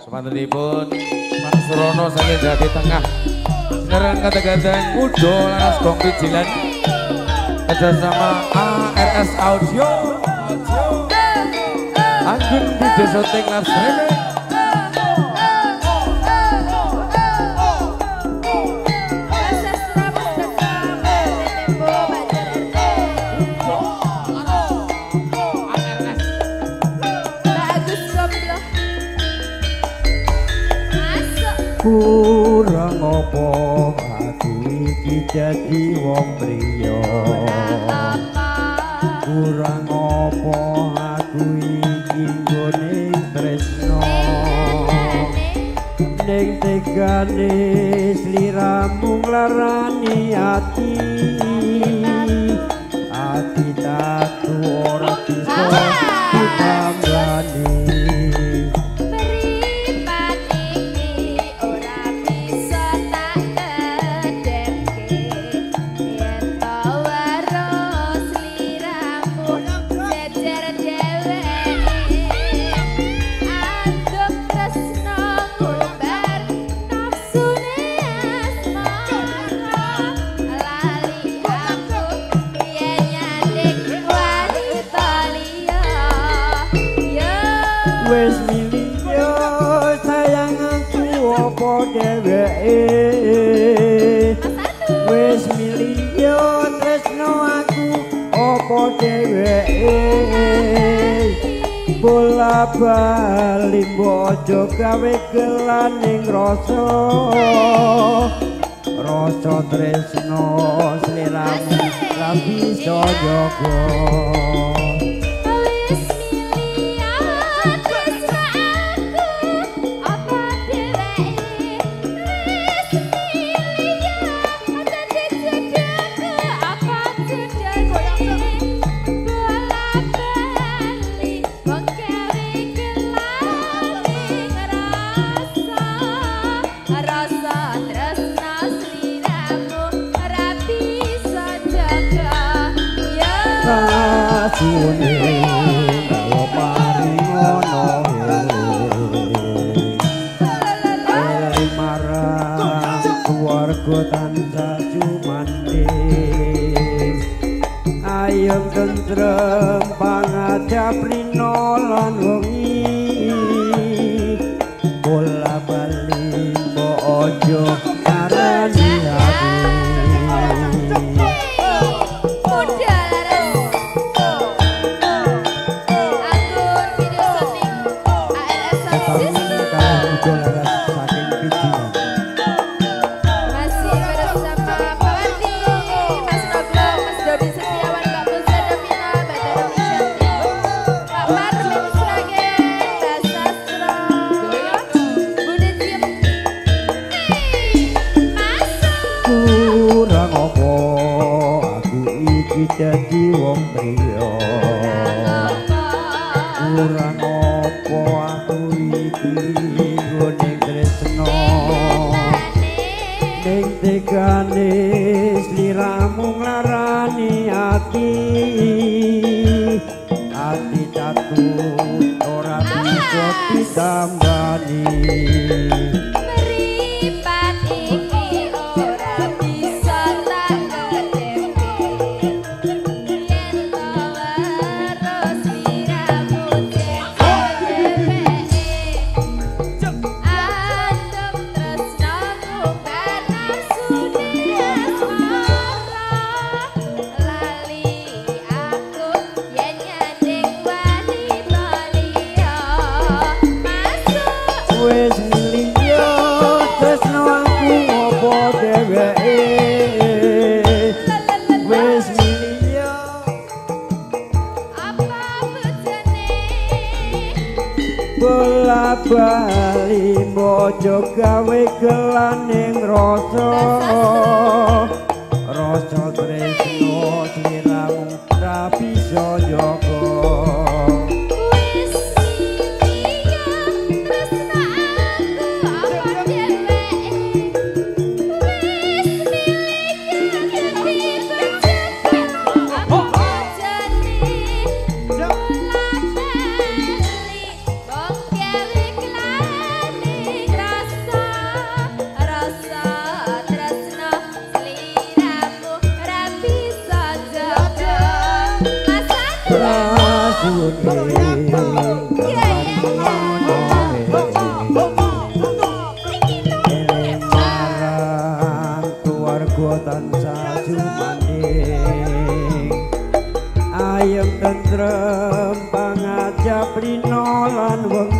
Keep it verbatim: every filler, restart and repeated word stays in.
Semantenipun Pak Surono saking Jati Tengah. Sineran kata-kata Kudo Laras Gong Pijilan. Kerjasama A R S Audio. Anggun Video Shooting Live Streaming. Kurang apa aku iki dadi wong priya. Kurang apa aku iki nggone tresno. Ning tegane sliramu nglarani ati. Ati tak ora bisa ditambani. Wes milio sayang aku apa dheweke. Wes milio tresno aku apa dheweke. Bola bali bojo gawe gelaning rasa. Rasa tresno sliramu ra bisa jaga. Kasune kalau mari ngono ele marang keluarga tansah jumanding ayem tentrem pangadap rino lan wengi bola bali mbok ojo karani ati. Dadi wong priya. Kurang apa aku iki nggone tresno. Ning tegane sliramu nglarani ati. Ati tatu ora bisa ditambani. Wes milio tresno aku apa dheweke. Wes milio apa bojone. Bola bali bojo gawe gelaning rasa. Rasa tresno sliramu ra bisa jaga. Bong gawe kelane eling marang keluarga tansah jumaning ayem tentrem pangajap rino lan wengi